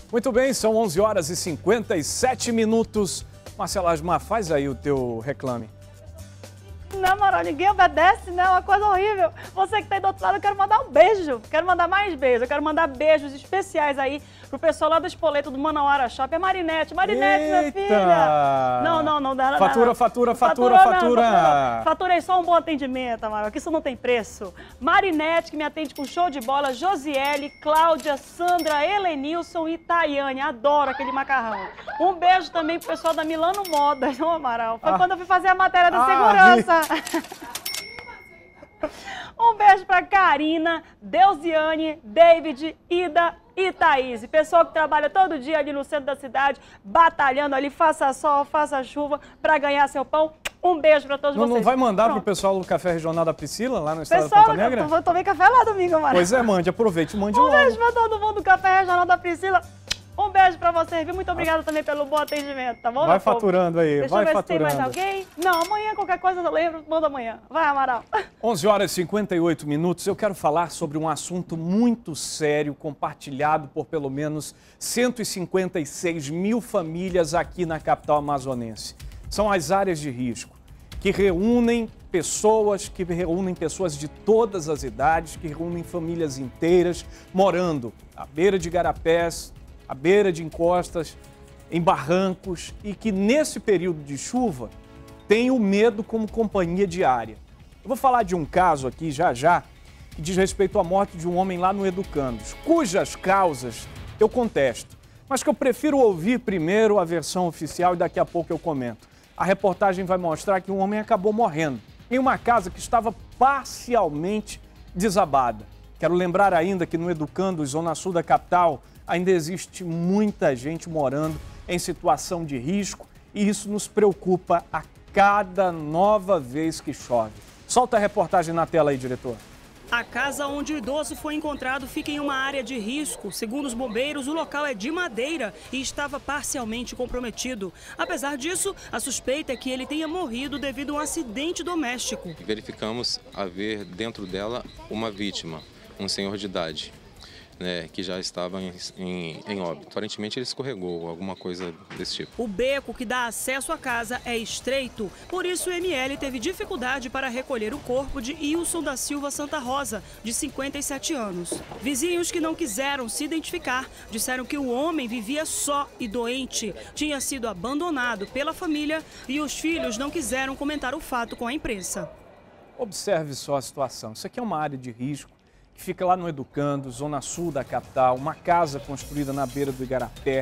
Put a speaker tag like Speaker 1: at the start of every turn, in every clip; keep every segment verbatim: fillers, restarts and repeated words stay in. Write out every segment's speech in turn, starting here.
Speaker 1: Muito bem, são onze horas e cinquenta e sete minutos. Marcela Asmar, faz aí o teu reclame.
Speaker 2: Não, Amaral, ninguém obedece, não, é uma coisa horrível. Você que está aí do outro lado, eu quero mandar um beijo. Quero mandar mais beijos. Eu quero mandar beijos especiais aí pro pessoal lá do Espoleto do Manauara Shopping. É Marinete. Marinete,
Speaker 1: Eita!
Speaker 2: minha filha. Não, não, não dá.
Speaker 1: Fatura,
Speaker 2: não.
Speaker 1: fatura, fatura,
Speaker 2: fatura.
Speaker 1: fatura.
Speaker 2: Não, fatura. Faturei só um bom atendimento, Amaral, que isso não tem preço. Marinete, que me atende com show de bola. Josiele, Cláudia, Sandra, Helenilson e Tayane. Adoro aquele macarrão. Um beijo também pro pessoal da Milano Modas, não, Amaral? Foi ah. quando eu fui fazer a matéria da ah, segurança. Um beijo pra Karina, Deusiane, David, Ida e Thaís. Pessoal que trabalha todo dia ali no centro da cidade, batalhando ali, faça sol, faça chuva, pra ganhar seu pão. Um beijo pra todos
Speaker 1: não,
Speaker 2: vocês.
Speaker 1: Não vai mandar Pronto. pro pessoal do Café Regional da Priscila, lá no estado pessoal, da Ponta Negra?
Speaker 2: Pessoal, eu tomei café lá domingo, mano.
Speaker 1: Pois é, mande, aproveite, mande
Speaker 2: um
Speaker 1: logo.
Speaker 2: Um beijo pra todo mundo do Café Regional da Priscila. Um beijo pra vocês, viu? Muito obrigada também pelo bom atendimento, tá bom?
Speaker 1: Vai faturando aí,
Speaker 2: Deixa
Speaker 1: vai
Speaker 2: eu ver
Speaker 1: faturando.
Speaker 2: Se tem mais alguém? Não, amanhã qualquer coisa eu lembro, manda amanhã. Vai, Amaral.
Speaker 1: onze horas e cinquenta e oito minutos, eu quero falar sobre um assunto muito sério, compartilhado por pelo menos cento e cinquenta e seis mil famílias aqui na capital amazonense. São as áreas de risco, que reúnem pessoas, que reúnem pessoas de todas as idades, que reúnem famílias inteiras, morando à beira de igarapés, à beira de encostas, em barrancos, e que nesse período de chuva tem o medo como companhia diária. Eu vou falar de um caso aqui já já, que diz respeito à morte de um homem lá no Educandos, cujas causas eu contesto, mas que eu prefiro ouvir primeiro a versão oficial e daqui a pouco eu comento. A reportagem vai mostrar que um homem acabou morrendo em uma casa que estava parcialmente desabada. Quero lembrar ainda que no Educandos, zona sul da capital, ainda existe muita gente morando em situação de risco e isso nos preocupa a cada nova vez que chove. Solta a reportagem na tela aí, diretor.
Speaker 3: A casa onde o idoso foi encontrado fica em uma área de risco. Segundo os bombeiros, o local é de madeira e estava parcialmente comprometido. Apesar disso, a suspeita é que ele tenha morrido devido a um acidente doméstico.
Speaker 4: Verificamos haver dentro dela uma vítima, um senhor de idade, né, que já estava em, em, em óbito. Aparentemente ele escorregou, alguma coisa desse tipo.
Speaker 3: O beco que dá acesso à casa é estreito, por isso o M L teve dificuldade para recolher o corpo de Ilson da Silva Santa Rosa, de cinquenta e sete anos. Vizinhos que não quiseram se identificar disseram que o homem vivia só e doente, tinha sido abandonado pela família e os filhos não quiseram comentar o fato com a imprensa.
Speaker 1: Observe só a situação, isso aqui é uma área de risco, que fica lá no Educandos, zona sul da capital, uma casa construída na beira do Igarapé,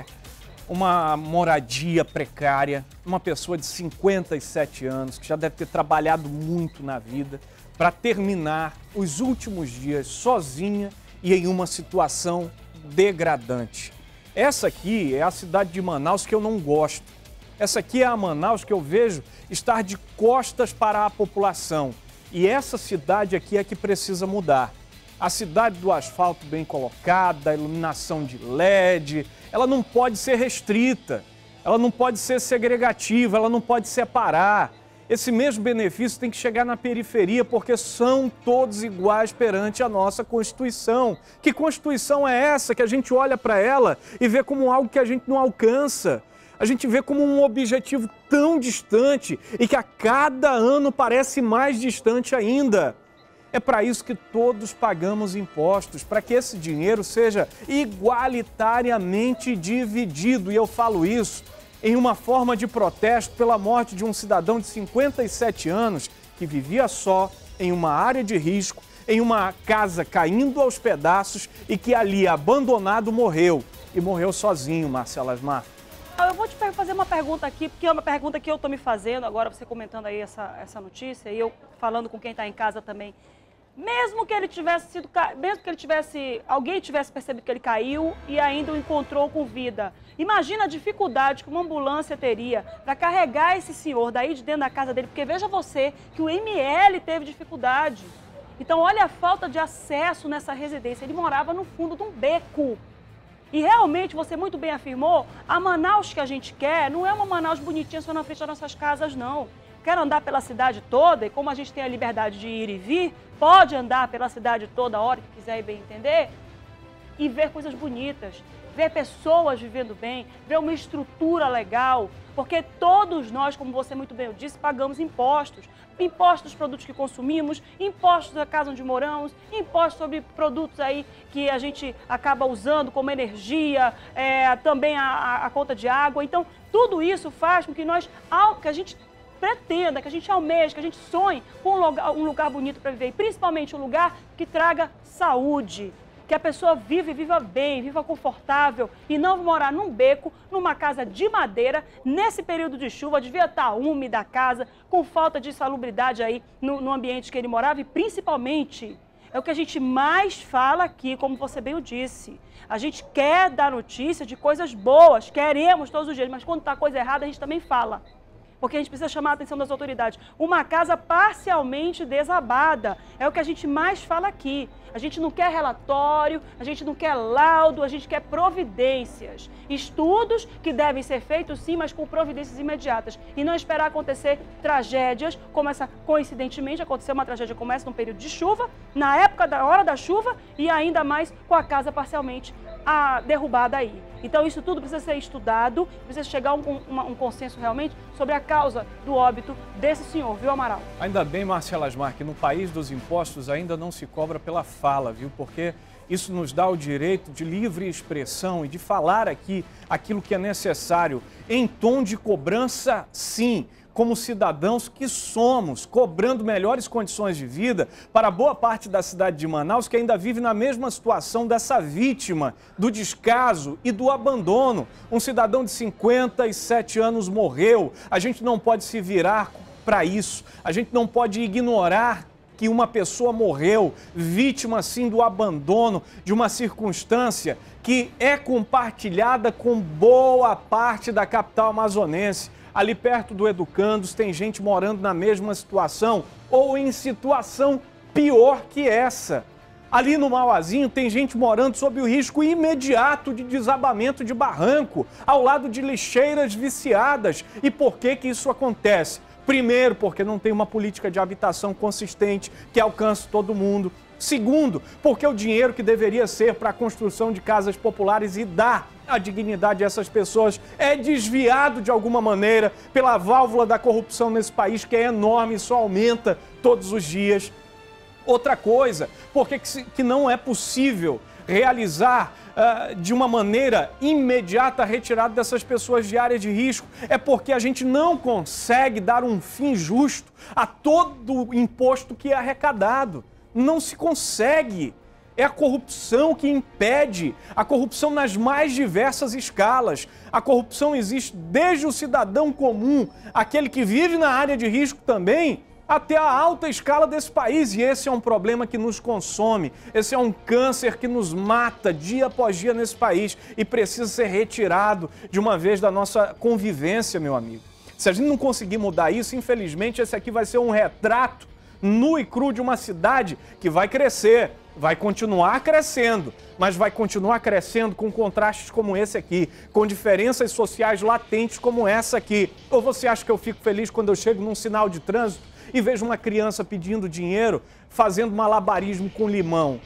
Speaker 1: uma moradia precária, uma pessoa de cinquenta e sete anos, que já deve ter trabalhado muito na vida, para terminar os últimos dias sozinha e em uma situação degradante. Essa aqui é a cidade de Manaus que eu não gosto. Essa aqui é a Manaus que eu vejo estar de costas para a população. E essa cidade aqui é que precisa mudar. A cidade do asfalto bem colocada, a iluminação de L E D, ela não pode ser restrita, ela não pode ser segregativa, ela não pode separar. Esse mesmo benefício tem que chegar na periferia, porque são todos iguais perante a nossa Constituição. Que Constituição é essa que a gente olha para ela e vê como algo que a gente não alcança? A gente vê como um objetivo tão distante e que a cada ano parece mais distante ainda. É para isso que todos pagamos impostos, para que esse dinheiro seja igualitariamente dividido. E eu falo isso em uma forma de protesto pela morte de um cidadão de cinquenta e sete anos que vivia só em uma área de risco, em uma casa caindo aos pedaços e que ali, abandonado, morreu. E morreu sozinho, Marcela Asmar.
Speaker 2: Eu vou te fazer uma pergunta aqui, porque é uma pergunta que eu estou me fazendo, agora você comentando aí essa, essa notícia e eu falando com quem está em casa também. Mesmo que ele tivesse sido, mesmo que ele tivesse, alguém tivesse percebido que ele caiu e ainda o encontrou com vida. Imagina a dificuldade que uma ambulância teria para carregar esse senhor daí de dentro da casa dele, porque veja você que o M L teve dificuldade. Então olha a falta de acesso nessa residência, ele morava no fundo de um beco. E realmente, você muito bem afirmou, a Manaus que a gente quer não é uma Manaus bonitinha só na frente das nossas casas, não. Quero andar pela cidade toda e como a gente tem a liberdade de ir e vir, pode andar pela cidade toda a hora que quiser e bem entender e ver coisas bonitas. ver pessoas vivendo bem, ver uma estrutura legal, porque todos nós, como você muito bem disse, pagamos impostos. Impostos dos produtos que consumimos, impostos da casa onde moramos, impostos sobre produtos aí que a gente acaba usando como energia, é, também a, a conta de água. Então, tudo isso faz com que nós, que a gente pretenda, que a gente almeje, que a gente sonhe com um lugar, um lugar bonito para viver, e principalmente um lugar que traga saúde. Que a pessoa viva e viva bem, viva confortável e não morar num beco, numa casa de madeira, nesse período de chuva, devia estar úmida a casa, com falta de salubridade aí no, no ambiente que ele morava e principalmente, é o que a gente mais fala aqui, como você bem o disse. A gente quer dar notícia de coisas boas, queremos todos os dias, mas quando está coisa errada a gente também fala. Porque a gente precisa chamar a atenção das autoridades. Uma casa parcialmente desabada, é o que a gente mais fala aqui. A gente não quer relatório, a gente não quer laudo, a gente quer providências. Estudos que devem ser feitos sim, mas com providências imediatas. E não esperar acontecer tragédias, como essa, coincidentemente, aconteceu uma tragédia como essa num período de chuva, na época da hora da chuva e ainda mais com a casa parcialmente a, derrubada aí. Então isso tudo precisa ser estudado, precisa chegar a um, um, um consenso realmente sobre a causa do óbito desse senhor, viu, Amaral?
Speaker 1: Ainda bem, Márcia Lasmar, que no país dos impostos ainda não se cobra pela fala, viu? Porque isso nos dá o direito de livre expressão e de falar aqui aquilo que é necessário em tom de cobrança, sim, como cidadãos que somos, cobrando melhores condições de vida para boa parte da cidade de Manaus, que ainda vive na mesma situação dessa vítima do descaso e do abandono. Um cidadão de cinquenta e sete anos morreu. A gente não pode se virar para isso, a gente não pode ignorar que uma pessoa morreu, vítima assim do abandono, de uma circunstância que é compartilhada com boa parte da capital amazonense. Ali perto do Educandos tem gente morando na mesma situação ou em situação pior que essa. Ali no Mauazinho tem gente morando sob o risco imediato de desabamento de barranco, ao lado de lixeiras viciadas. E por que que isso acontece? Primeiro, porque não tem uma política de habitação consistente que alcance todo mundo. Segundo, porque o dinheiro que deveria ser para a construção de casas populares e dar a dignidade a essas pessoas é desviado de alguma maneira pela válvula da corrupção nesse país, que é enorme e só aumenta todos os dias. Outra coisa, porque que não é possível realizar uh, de uma maneira imediata a retirada dessas pessoas de área de risco, é porque a gente não consegue dar um fim justo a todo o imposto que é arrecadado. Não se consegue. É a corrupção que impede, a corrupção nas mais diversas escalas. A corrupção existe desde o cidadão comum, aquele que vive na área de risco também, até a alta escala desse país. E esse é um problema que nos consome, esse é um câncer que nos mata dia após dia nesse país e precisa ser retirado de uma vez da nossa convivência, meu amigo. Se a gente não conseguir mudar isso, infelizmente esse aqui vai ser um retrato nu e cru de uma cidade que vai crescer, vai continuar crescendo, mas vai continuar crescendo com contrastes como esse aqui, com diferenças sociais latentes como essa aqui. Ou você acha que eu fico feliz quando eu chego num sinal de trânsito e vejo uma criança pedindo dinheiro, fazendo malabarismo com limão?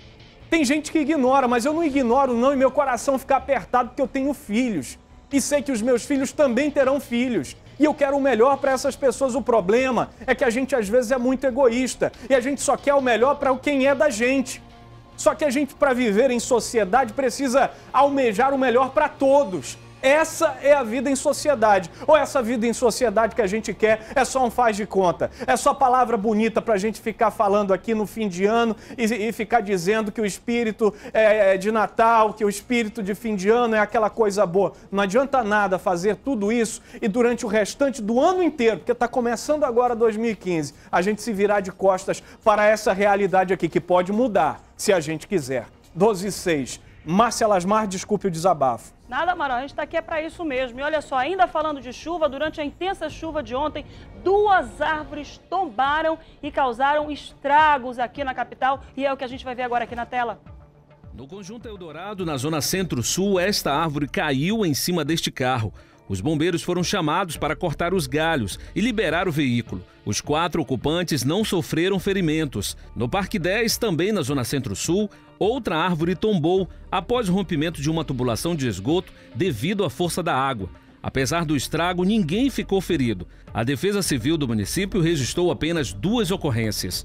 Speaker 1: Tem gente que ignora, mas eu não ignoro não, e meu coração fica apertado porque eu tenho filhos. E sei que os meus filhos também terão filhos. E eu quero o melhor para essas pessoas. O problema é que a gente às vezes é muito egoísta e a gente só quer o melhor para quem é da gente. Só que a gente, para viver em sociedade, precisa almejar o melhor para todos. Essa é a vida em sociedade. Ou essa vida em sociedade que a gente quer é só um faz de conta. É só palavra bonita para a gente ficar falando aqui no fim de ano e, e ficar dizendo que o espírito é de Natal, que o espírito de fim de ano é aquela coisa boa. Não adianta nada fazer tudo isso e durante o restante do ano inteiro, porque está começando agora dois mil e quinze, a gente se virar de costas para essa realidade aqui, que pode mudar se a gente quiser. doze e seis. Márcia Lasmar, desculpe o desabafo.
Speaker 2: Nada, Amaral, a gente está aqui é para isso mesmo. E olha só, ainda falando de chuva, durante a intensa chuva de ontem, duas árvores tombaram e causaram estragos aqui na capital. E é o que a gente vai ver agora aqui na tela.
Speaker 5: No conjunto Eldorado, na zona centro-sul, esta árvore caiu em cima deste carro. Os bombeiros foram chamados para cortar os galhos e liberar o veículo. Os quatro ocupantes não sofreram ferimentos. No Parque dez, também na Zona Centro-Sul, outra árvore tombou após o rompimento de uma tubulação de esgoto devido à força da água. Apesar do estrago, ninguém ficou ferido. A Defesa Civil do município registrou apenas duas ocorrências.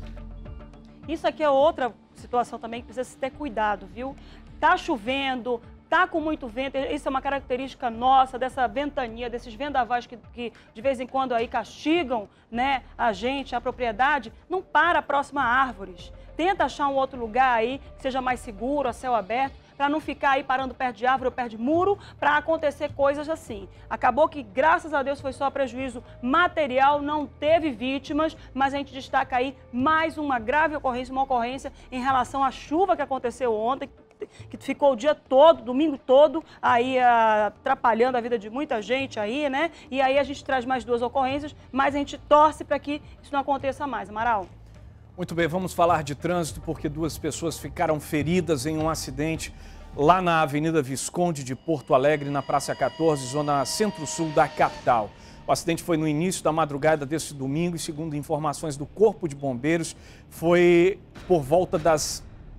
Speaker 2: Isso aqui é outra situação também que precisa se ter cuidado, viu? Tá chovendo, tá com muito vento, isso é uma característica nossa, dessa ventania, desses vendavais que, que de vez em quando aí castigam, né, a gente, a propriedade. Não para próximo a árvores. Tenta achar um outro lugar aí que seja mais seguro, a céu aberto, para não ficar aí parando perto de árvore ou perto de muro, para acontecer coisas assim. Acabou que, graças a Deus, foi só prejuízo material, não teve vítimas, mas a gente destaca aí mais uma grave ocorrência, uma ocorrência em relação à chuva que aconteceu ontem, que ficou o dia todo, domingo todo, aí atrapalhando a vida de muita gente aí, né? E aí a gente traz mais duas ocorrências, mas a gente torce para que isso não aconteça mais. Amaral.
Speaker 1: Muito bem, vamos falar de trânsito porque duas pessoas ficaram feridas em um acidente lá na Avenida Visconde de Porto Alegre, na Praça quatorze, zona centro-sul da capital. O acidente foi no início da madrugada deste domingo e, segundo informações do Corpo de Bombeiros, foi por volta das,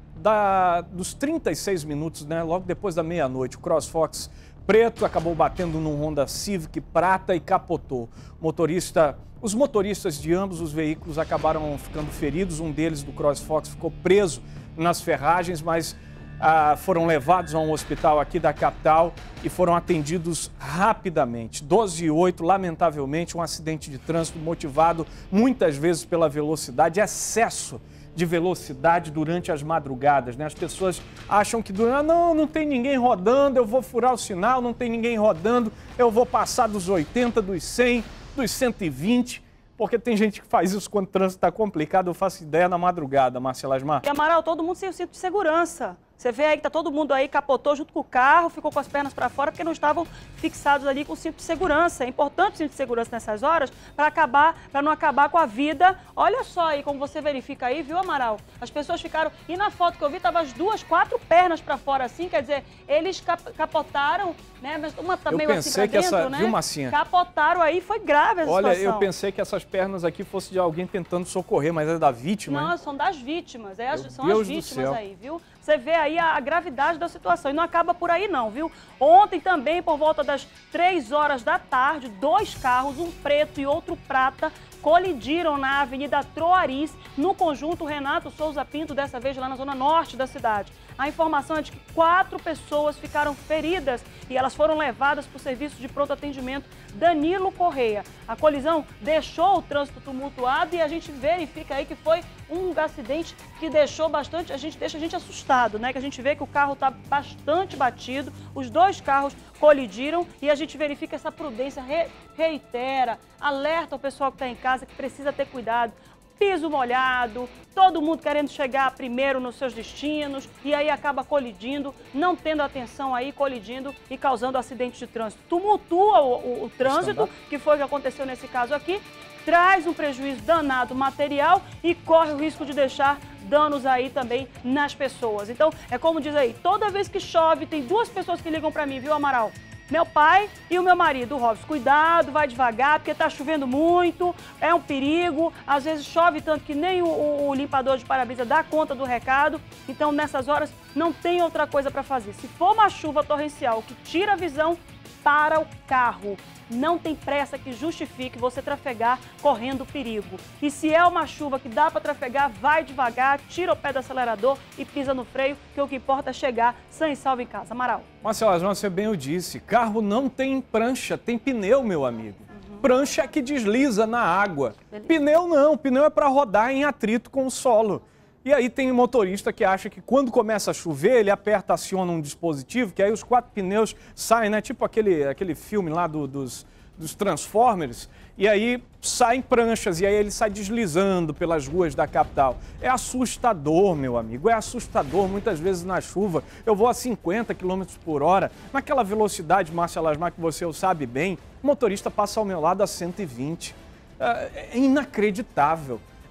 Speaker 1: da, dos trinta e seis minutos, né, logo depois da meia-noite. O CrossFox preto acabou batendo num Honda Civic prata e capotou. O motorista... Os motoristas de ambos os veículos acabaram ficando feridos, um deles, do CrossFox, ficou preso nas ferragens, mas ah, foram levados a um hospital aqui da capital e foram atendidos rapidamente. doze e oito, lamentavelmente, um acidente de trânsito motivado muitas vezes pela velocidade, excesso de velocidade durante as madrugadas, né? As pessoas acham que durante, ah, não, não tem ninguém rodando, eu vou furar o sinal, não tem ninguém rodando, eu vou passar dos oitenta, dos cem, dos cento e vinte, porque tem gente que faz isso quando o trânsito está complicado. Eu faço ideia na madrugada, Marcela Asmar.
Speaker 2: E, Amaral, todo mundo sem o cinto de segurança. Você vê aí que tá todo mundo aí, capotou junto com o carro, ficou com as pernas para fora porque não estavam fixados ali com o cinto de segurança. É importante o cinto de segurança nessas horas para acabar, para não acabar com a vida. Olha só aí como você verifica aí, viu, Amaral? As pessoas ficaram, e na foto que eu vi, tava as duas, quatro pernas para fora assim, quer dizer, eles cap capotaram, né? Mas uma tá meio assim pra
Speaker 1: que
Speaker 2: dentro,
Speaker 1: essa,
Speaker 2: né?
Speaker 1: viu, Massinha?
Speaker 2: Capotaram aí, foi grave essa
Speaker 1: Olha,
Speaker 2: situação.
Speaker 1: eu pensei que essas pernas aqui fossem de alguém tentando socorrer, mas é da vítima,
Speaker 2: Não,
Speaker 1: hein?
Speaker 2: são das vítimas, é,
Speaker 1: Meu
Speaker 2: são
Speaker 1: Deus
Speaker 2: as
Speaker 1: do
Speaker 2: vítimas
Speaker 1: céu.
Speaker 2: aí, viu? Você vê aí a, a gravidade da situação e não acaba por aí não, viu? Ontem também, por volta das três horas da tarde, dois carros, um preto e outro prata, colidiram na Avenida Troaris, no conjunto Renato Souza Pinto, dessa vez lá na zona norte da cidade. A informação é de que quatro pessoas ficaram feridas e elas foram levadas para o serviço de pronto atendimento Danilo Correia. A colisão deixou o trânsito tumultuado e a gente verifica aí que foi um acidente que deixou bastante, a gente deixa a gente assustado, né? Que a gente vê que o carro está bastante batido, os dois carros colidiram e a gente verifica essa prudência, re, reitera, alerta o pessoal que está em casa que precisa ter cuidado. Piso molhado, todo mundo querendo chegar primeiro nos seus destinos e aí acaba colidindo, não tendo atenção aí, colidindo e causando acidente de trânsito. Tumultua o, o, o trânsito, que foi o que aconteceu nesse caso aqui, traz um prejuízo danado material e corre o risco de deixar danos aí também nas pessoas. Então, é como diz aí, toda vez que chove, tem duas pessoas que ligam para mim, viu, Amaral? Meu pai e o meu marido, o Robson. Cuidado, vai devagar, porque tá chovendo muito, é um perigo. Às vezes chove tanto que nem o, o, o limpador de para-brisa dá conta do recado. Então, nessas horas, não tem outra coisa para fazer. Se for uma chuva torrencial que tira a visão, para o carro. Não tem pressa que justifique você trafegar correndo perigo. E se é uma chuva que dá para trafegar, vai devagar, tira o pé do acelerador e pisa no freio, que o que importa é chegar sã e salvo em casa. Amaral.
Speaker 1: Marcela, você bem o disse, carro não tem prancha, tem pneu, meu amigo. Uhum. Prancha é que desliza na água. Beleza. Pneu não, pneu é para rodar em atrito com o solo. E aí tem motorista que acha que quando começa a chover, ele aperta, aciona um dispositivo, que aí os quatro pneus saem, né? Tipo aquele, aquele filme lá do, dos, dos Transformers, e aí saem pranchas, e aí ele sai deslizando pelas ruas da capital. É assustador, meu amigo, é assustador. Muitas vezes na chuva eu vou a cinquenta quilômetros por hora, naquela velocidade, Marcela Asmar, que você sabe bem, o motorista passa ao meu lado a cento e vinte. É inacreditável.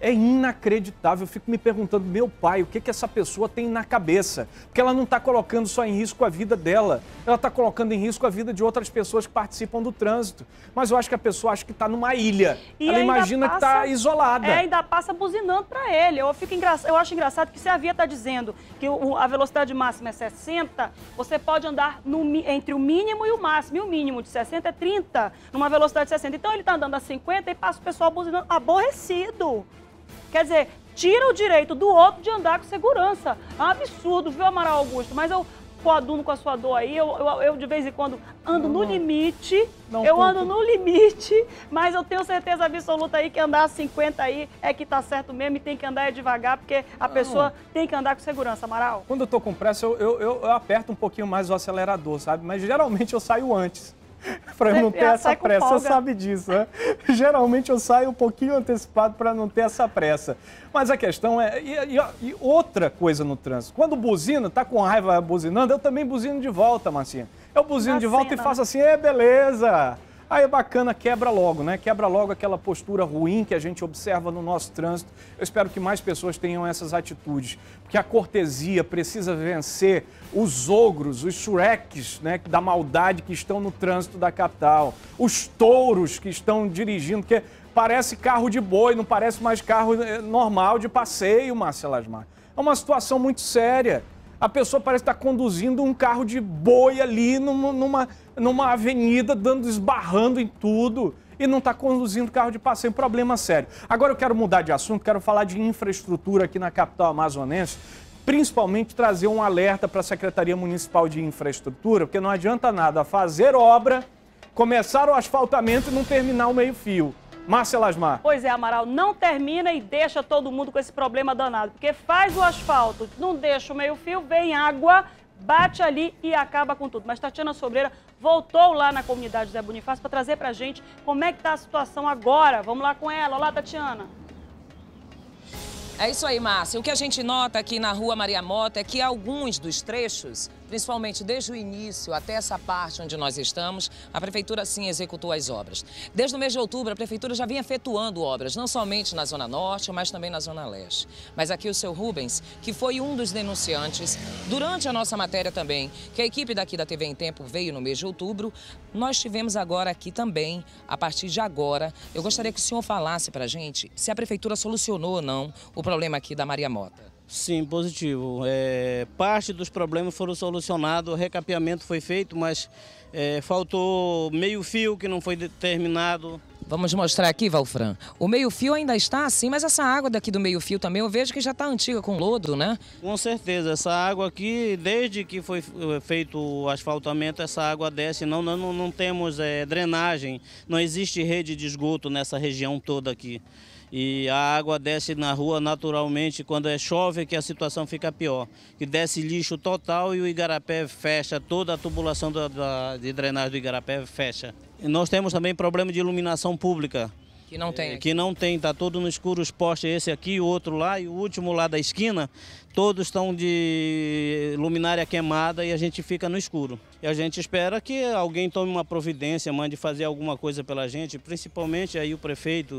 Speaker 1: É inacreditável, eu fico me perguntando, meu pai, o que, que essa pessoa tem na cabeça? Porque ela não está colocando só em risco a vida dela, ela está colocando em risco a vida de outras pessoas que participam do trânsito. Mas eu acho que a pessoa acha que está numa ilha,
Speaker 2: e
Speaker 1: ela imagina
Speaker 2: passa,
Speaker 1: que está isolada.
Speaker 2: É, ainda passa buzinando para ele. Eu, fico engra... eu acho engraçado que se a via está dizendo que o, a velocidade máxima é sessenta, você pode andar no, entre o mínimo e o máximo, e o mínimo de sessenta é trinta, numa velocidade de sessenta. Então ele está andando a cinquenta e passa o pessoal buzinando aborrecido. Quer dizer, tira o direito do outro de andar com segurança. É um absurdo, viu, Amaral Augusto? Mas eu coaduno com a sua dor aí, eu, eu, eu de vez em quando ando não, no não. limite, não, eu ando no limite, mas eu tenho certeza absoluta aí que andar a cinquenta aí é que tá certo mesmo e tem que andar devagar, porque a não. pessoa tem que andar com segurança, Amaral.
Speaker 1: Quando eu tô com pressa, eu, eu, eu, eu aperto um pouquinho mais o acelerador, sabe? Mas geralmente eu saio antes. Para eu não ter essa pressa, você sabe disso, né? Geralmente eu saio um pouquinho antecipado para não ter essa pressa. Mas a questão é... E, e, e outra coisa no trânsito. Quando buzina, tá com raiva buzinando, eu também buzino de volta, Marcinha. Eu buzino Na de volta cena. e faço assim, é beleza... Aí é bacana, quebra logo, né? Quebra logo aquela postura ruim que a gente observa no nosso trânsito. Eu espero que mais pessoas tenham essas atitudes, porque a cortesia precisa vencer os ogros, os Shreks, né, da maldade que estão no trânsito da capital, os touros que estão dirigindo, porque parece carro de boi, não parece mais carro normal de passeio, Márcia Lasmar. É uma situação muito séria. A pessoa parece estar conduzindo um carro de boi ali numa, numa, numa avenida, dando, esbarrando em tudo, e não está conduzindo carro de passeio. Um problema sério. Agora eu quero mudar de assunto, quero falar de infraestrutura aqui na capital amazonense, principalmente trazer um alerta para a Secretaria Municipal de Infraestrutura, porque não adianta nada fazer obra, começar o asfaltamento e não terminar o meio-fio. Márcia Lasmar.
Speaker 2: Pois é, Amaral, não termina e deixa todo mundo com esse problema danado, porque faz o asfalto, não deixa o meio-fio, vem água, bate ali e acaba com tudo. Mas Tatiana Sobreira voltou lá na comunidade Zé Bonifácio para trazer pra gente como é que tá a situação agora. Vamos lá com ela. Olá, Tatiana.
Speaker 6: É isso aí, Márcia. O que a gente nota aqui na Rua Maria Mota é que alguns dos trechos, principalmente desde o início até essa parte onde nós estamos, a Prefeitura sim executou as obras. Desde o mês de outubro, a Prefeitura já vinha efetuando obras, não somente na Zona Norte, mas também na Zona Leste. Mas aqui o seu Rubens, que foi um dos denunciantes, durante a nossa matéria também, que a equipe daqui da T V em Tempo veio no mês de outubro, nós tivemos agora aqui também, a partir de agora, eu gostaria que o senhor falasse pra gente se a Prefeitura solucionou ou não o problema aqui da Maria Mota.
Speaker 7: Sim, positivo. É, parte dos problemas foram solucionados, o recapeamento foi feito, mas é, faltou meio fio que não foi terminado.
Speaker 6: Vamos mostrar aqui, Valfran. O meio-fio ainda está assim, mas essa água daqui do meio-fio também eu vejo que já está antiga com lodo, né?
Speaker 7: Com certeza. Essa água aqui, desde que foi feito o asfaltamento, essa água desce. Não, não, não temos é, drenagem, não existe rede de esgoto nessa região toda aqui. E a água desce na rua naturalmente, quando é chove que a situação fica pior. Que desce lixo total e o igarapé fecha, toda a tubulação da, da, de drenagem do igarapé fecha. E nós temos também problema de iluminação pública.
Speaker 6: Que não tem.
Speaker 7: É, que não tem, está todo no escuro, os postes, esse aqui, o outro lá e o último lá da esquina, todos estão de luminária queimada e a gente fica no escuro. E a gente espera que alguém tome uma providência, mande fazer alguma coisa pela gente, principalmente aí o prefeito,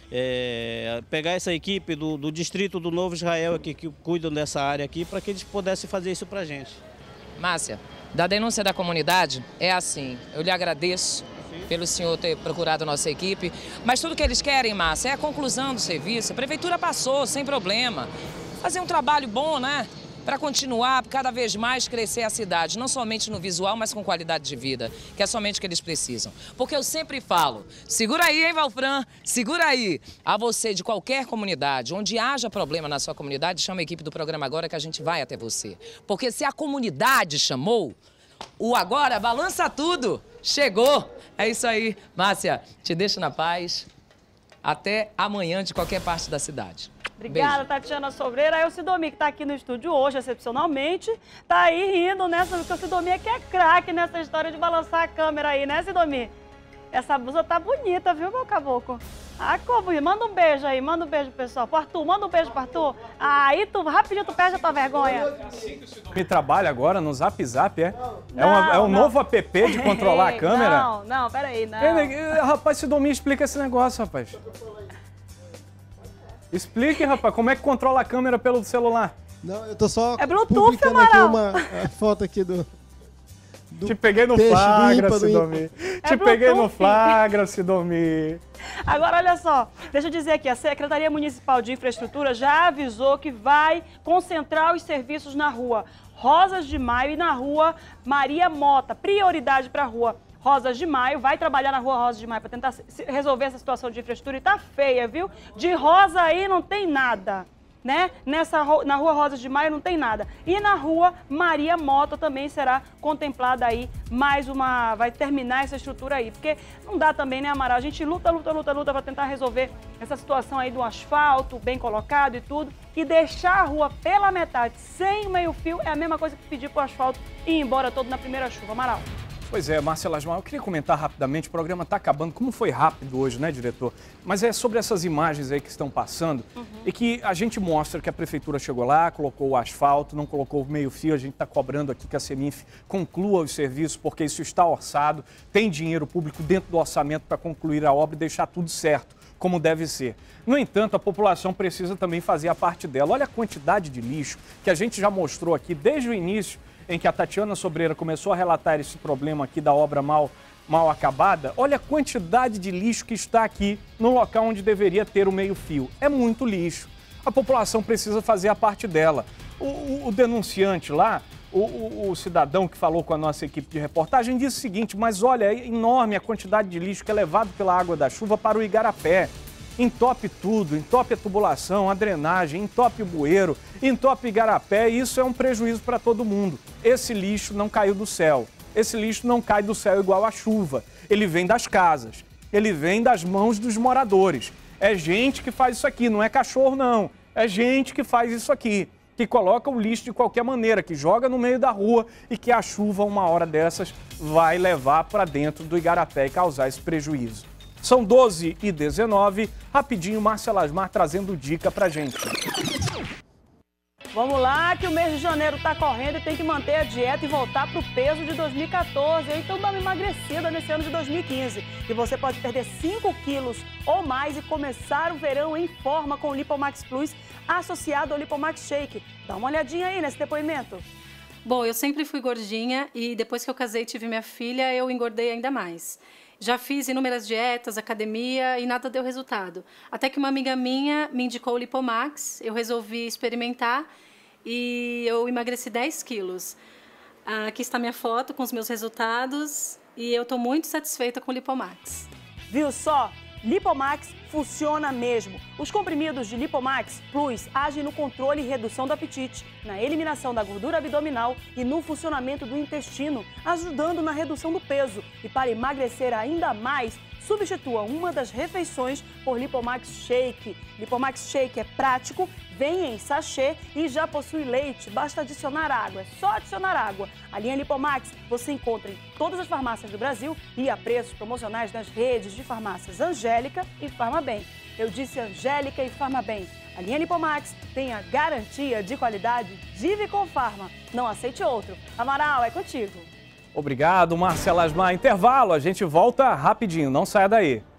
Speaker 7: é, pegar essa equipe do, do distrito do Novo Israel aqui, que cuidam dessa área aqui, para que eles pudessem fazer isso para a gente.
Speaker 6: Márcia, da denúncia da comunidade é assim, eu lhe agradeço pelo senhor ter procurado a nossa equipe, mas tudo que eles querem, Márcia, é a conclusão do serviço. A prefeitura passou, sem problema. Fazer um trabalho bom, né? Para continuar, cada vez mais crescer a cidade, não somente no visual, mas com qualidade de vida, que é somente o que eles precisam. Porque eu sempre falo, segura aí, hein, Valfran? Segura aí. A você de qualquer comunidade, onde haja problema na sua comunidade, chama a equipe do programa Agora que a gente vai até você. Porque se a comunidade chamou, o Agora balança tudo. Chegou. É isso aí. Márcia, te deixo na paz. Até amanhã de qualquer parte da cidade.
Speaker 2: Obrigada, beijo. Tatiana Sobreira. Aí o Sidomi, que está aqui no estúdio hoje, excepcionalmente, tá aí rindo, né? Porque o Sidomi é que é craque nessa história de balançar a câmera aí, né, Sidomi? Essa blusa tá bonita, viu, meu caboclo? Ah, como? Manda um beijo aí, manda um beijo, pessoal. Pro Arthur, manda um beijo pro Arthur. Aí tu, rapidinho, tu perde a tua vergonha.
Speaker 1: Me trabalha agora no Zap Zap, é? Não, é, uma, é um não. novo app de controlar a câmera?
Speaker 2: Não, não, peraí, não.
Speaker 1: Ele, rapaz, Sidomi explica esse negócio, rapaz. Explique, rapaz, como é que controla a câmera pelo celular?
Speaker 8: Não, eu tô só
Speaker 2: É Bluetooth,
Speaker 8: publicando aqui
Speaker 2: Amaral.
Speaker 8: uma a foto aqui do... do
Speaker 1: Te peguei no
Speaker 8: peixe, do
Speaker 1: flagra,
Speaker 8: ímpar, do ímpar.
Speaker 1: Sidomir. Te peguei no
Speaker 2: Bluetooth.
Speaker 1: flagra, Sidomir.
Speaker 2: Agora, olha só, deixa eu dizer aqui, a Secretaria Municipal de Infraestrutura já avisou que vai concentrar os serviços na rua Rosas de Maio e na rua Maria Mota. Prioridade para a rua Rosas de Maio, vai trabalhar na rua Rosas de Maio para tentar resolver essa situação de infraestrutura e tá feia, viu? De rosa aí não tem nada. Né? Nessa, na rua Rosas de Maio não tem nada. E na rua Maria Mota também será contemplada aí mais uma... Vai terminar essa estrutura aí. Porque não dá também, né, Amaral? A gente luta, luta, luta, luta para tentar resolver essa situação aí do asfalto bem colocado e tudo. E deixar a rua pela metade, sem meio-fio, é a mesma coisa que pedir pro asfalto ir embora todo na primeira chuva, Amaral.
Speaker 1: Pois é, Marcela Asmar, eu queria comentar rapidamente, o programa está acabando, como foi rápido hoje, né, diretor? Mas é sobre essas imagens aí que estão passando uhum. e que a gente mostra que a prefeitura chegou lá, colocou o asfalto, não colocou o meio-fio, a gente está cobrando aqui que a Seminf conclua os serviços, porque isso está orçado, tem dinheiro público dentro do orçamento para concluir a obra e deixar tudo certo, como deve ser. No entanto, a população precisa também fazer a parte dela. Olha a quantidade de lixo que a gente já mostrou aqui desde o início, em que a Tatiana Sobreira começou a relatar esse problema aqui da obra mal, mal acabada, olha a quantidade de lixo que está aqui no local onde deveria ter o meio-fio. É muito lixo. A população precisa fazer a parte dela. O, o, o denunciante lá, o, o, o cidadão que falou com a nossa equipe de reportagem, disse o seguinte, mas olha, é enorme a quantidade de lixo que é levado pela água da chuva para o Igarapé. Entope tudo, entope a tubulação, a drenagem, entope o bueiro, entope o Igarapé, e isso é um prejuízo para todo mundo. Esse lixo não caiu do céu, esse lixo não cai do céu igual a chuva, ele vem das casas, ele vem das mãos dos moradores. É gente que faz isso aqui, não é cachorro não, é gente que faz isso aqui, que coloca o lixo de qualquer maneira, que joga no meio da rua e que a chuva, uma hora dessas, vai levar para dentro do Igarapé e causar esse prejuízo. São doze e dezenove, rapidinho, Marcela Asmar trazendo dica pra gente.
Speaker 2: Vamos lá, que o mês de janeiro tá correndo e tem que manter a dieta e voltar pro peso de dois mil e quatorze. Ou então dá uma emagrecida nesse ano de dois mil e quinze. E você pode perder cinco quilos ou mais e começar o verão em forma com o Lipomax Plus associado ao Lipomax Shake. Dá uma olhadinha aí nesse depoimento.
Speaker 9: Bom, eu sempre fui gordinha e depois que eu casei e tive minha filha, eu engordei ainda mais. Já fiz inúmeras dietas, academia e nada deu resultado. Até que uma amiga minha me indicou o Lipomax, eu resolvi experimentar e eu emagreci dez quilos. Aqui está minha foto com os meus resultados e eu estou muito satisfeita com o Lipomax.
Speaker 2: Viu só? Lipomax funciona mesmo. Os comprimidos de Lipomax Plus agem no controle e redução do apetite, na eliminação da gordura abdominal e no funcionamento do intestino, ajudando na redução do peso. E para emagrecer ainda mais, substitua uma das refeições por Lipomax Shake. Lipomax Shake é prático, vem em sachê e já possui leite. Basta adicionar água, é só adicionar água. A linha Lipomax você encontra em todas as farmácias do Brasil e a preços promocionais nas redes de farmácias Angélica e Farmabem. Eu disse Angélica e Farmabem. A linha Lipomax tem a garantia de qualidade de Viconfarma. Não aceite outro. Amaral, é contigo.
Speaker 1: Obrigado, Marcela Asmar. Intervalo, a gente volta rapidinho, não saia daí.